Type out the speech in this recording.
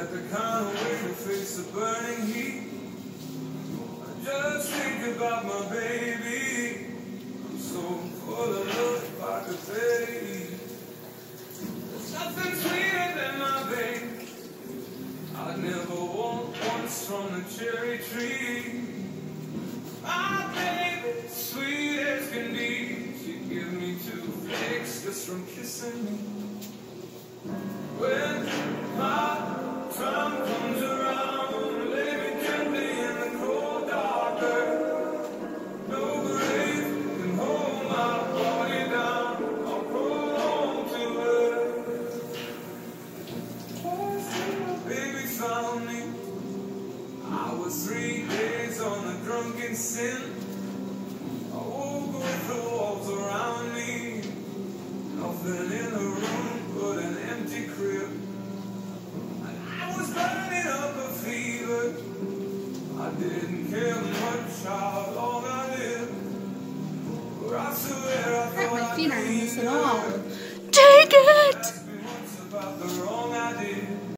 at the kind of way to face the burning heat. I just think about my baby. I'm so full of love if I could say. There's nothing sweeter than my baby. I'd never want once from the cherry tree. My baby, sweet as can be. She'd give me 2 flakes just from kissing me. When my time comes around, lay me gently in the cold dark earth. No grave can hold my body down. I'll crawl home to earth. First time my baby found me, I was 3 days on a drunken sin. I woke with the walls around me, nothing in the room but an empty crib. And I was burning up a fever. I didn't care much how long I lived, but I swear I thought I'd be here. Take it!